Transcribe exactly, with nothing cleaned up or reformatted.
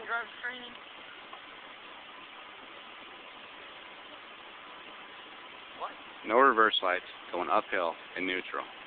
drive training. What? No reverse lights, going uphill in neutral.